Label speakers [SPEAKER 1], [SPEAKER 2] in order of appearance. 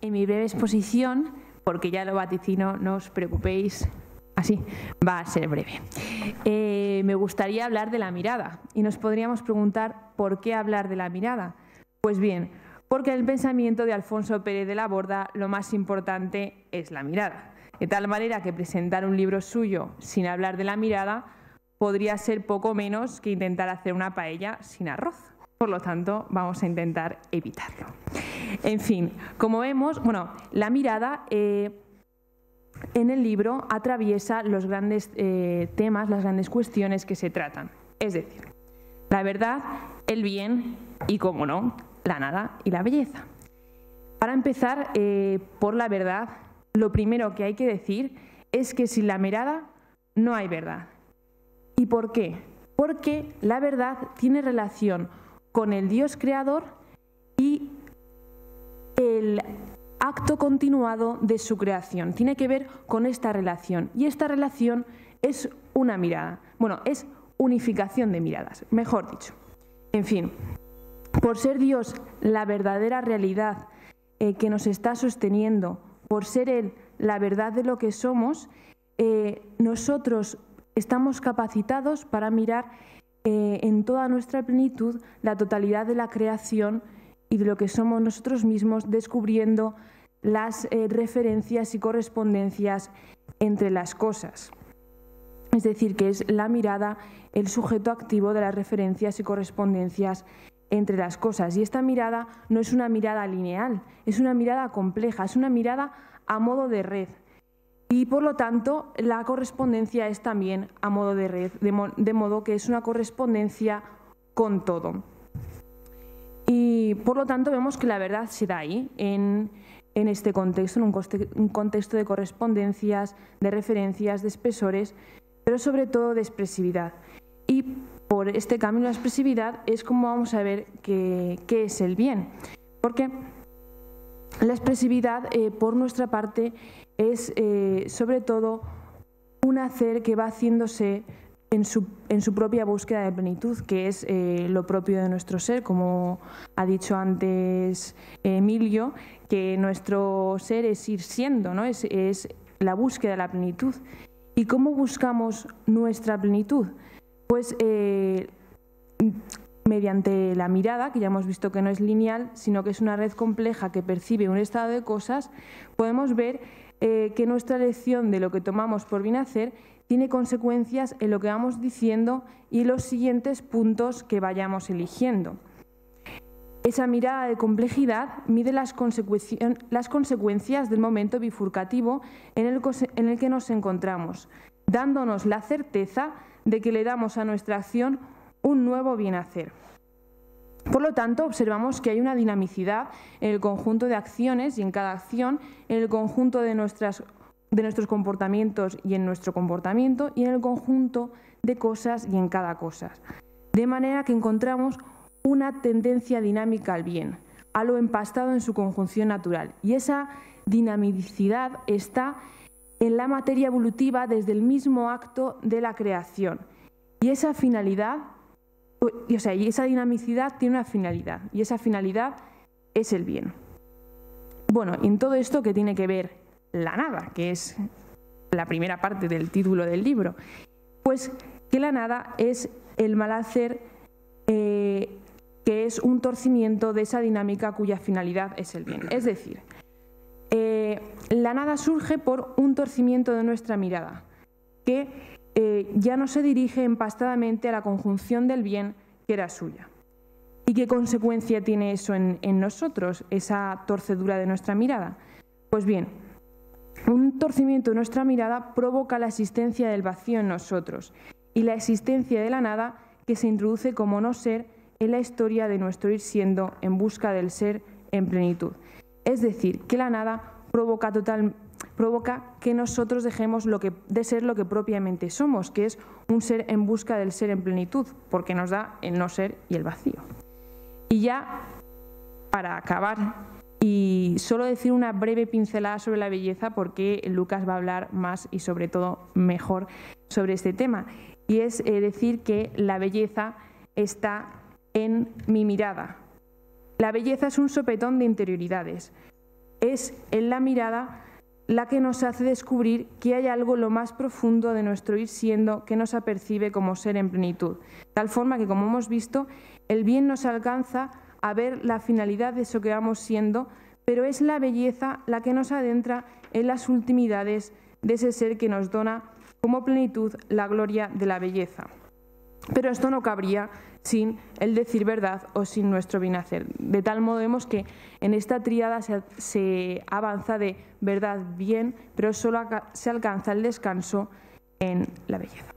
[SPEAKER 1] En mi breve exposición, porque ya lo vaticino, no os preocupéis, así va a ser breve. Me gustaría hablar de la mirada y nos podríamos preguntar ¿por qué hablar de la mirada? Pues bien, porque en el pensamiento de Alfonso Pérez de la Borda lo más importante es la mirada. De tal manera que presentar un libro suyo sin hablar de la mirada podría ser poco menos que intentar hacer una paella sin arroz. Por lo tanto, vamos a intentar evitarlo. En fin, como vemos, la mirada en el libro atraviesa los grandes temas, las grandes cuestiones que se tratan. Es decir, la verdad, el bien y, como no, la nada y la belleza. Para empezar, por la verdad, lo primero que hay que decir es que sin la mirada no hay verdad. ¿Y por qué? Porque la verdad tiene relación con el Dios creador y el acto continuado de su creación. Tiene que ver con esta relación. Y esta relación es una mirada. Es unificación de miradas, mejor dicho. En fin, por ser Dios la verdadera realidad que nos está sosteniendo, por ser Él la verdad de lo que somos, nosotros estamos capacitados para mirar en toda nuestra plenitud la totalidad de la creación y de lo que somos nosotros mismos, descubriendo las referencias y correspondencias entre las cosas. Es decir, que es la mirada el sujeto activo de las referencias y correspondencias entre las cosas. Y esta mirada no es una mirada lineal, es una mirada compleja, es una mirada a modo de red. Y por lo tanto, la correspondencia es también a modo de red, de modo que es una correspondencia con todo. Y por lo tanto vemos que la verdad se da ahí, en este contexto, en un contexto de correspondencias, de referencias, de espesores, pero sobre todo de expresividad. Y por este camino de la expresividad es como vamos a ver qué es el bien. Porque la expresividad, por nuestra parte, es sobre todo un hacer que va haciéndose en su propia búsqueda de plenitud, que es lo propio de nuestro ser, como ha dicho antes Emilio, que nuestro ser es ir siendo, ¿no? Es la búsqueda de la plenitud. ¿Y cómo buscamos nuestra plenitud? Pues mediante la mirada, que ya hemos visto que no es lineal, sino que es una red compleja que percibe un estado de cosas, podemos ver que nuestra elección de lo que tomamos por bien hacer tiene consecuencias en lo que vamos diciendo y en los siguientes puntos que vayamos eligiendo. Esa mirada de complejidad mide las consecuencias del momento bifurcativo en el que nos encontramos, dándonos la certeza de que le damos a nuestra acción un nuevo bien hacer. Por lo tanto, observamos que hay una dinamicidad en el conjunto de acciones y en cada acción, en el conjunto de nuestros comportamientos y en nuestro comportamiento y en el conjunto de cosas y en cada cosa. De manera que encontramos una tendencia dinámica al bien, a lo empastado en su conjunción natural. Y esa dinamicidad está en la materia evolutiva desde el mismo acto de la creación. Y esa finalidad, y esa dinamicidad tiene una finalidad, y esa finalidad es el bien. Y en todo esto, ¿qué tiene que ver la nada? Que es la primera parte del título del libro. Pues que la nada es el mal hacer, que es un torcimiento de esa dinámica cuya finalidad es el bien. Es decir, la nada surge por un torcimiento de nuestra mirada, que ya no se dirige empastadamente a la conjunción del bien que era suya. ¿Y qué consecuencia tiene eso en nosotros, esa torcedura de nuestra mirada? Pues bien, un torcimiento de nuestra mirada provoca la existencia del vacío en nosotros y la existencia de la nada que se introduce como no ser en la historia de nuestro ir siendo en busca del ser en plenitud. Es decir, que la nada provoca que nosotros dejemos de ser lo que propiamente somos, que es un ser en busca del ser en plenitud, porque nos da el no ser y el vacío. Y ya, para acabar, y solo decir una breve pincelada sobre la belleza, porque Lucas va a hablar más y sobre todo mejor sobre este tema, y es decir que la belleza está en mi mirada. La belleza es un sopetón de interioridades. es en la mirada la que nos hace descubrir que hay algo lo más profundo de nuestro ir siendo que nos apercibe como ser en plenitud. Tal forma que, como hemos visto, el bien nos alcanza a ver la finalidad de eso que vamos siendo, pero es la belleza la que nos adentra en las ultimidades de ese ser que nos dona como plenitud la gloria de la belleza. Pero esto no cabría sin el decir verdad o sin nuestro bien hacer. De tal modo vemos que en esta tríada se avanza de verdad, bien, pero solo se alcanza el descanso en la belleza.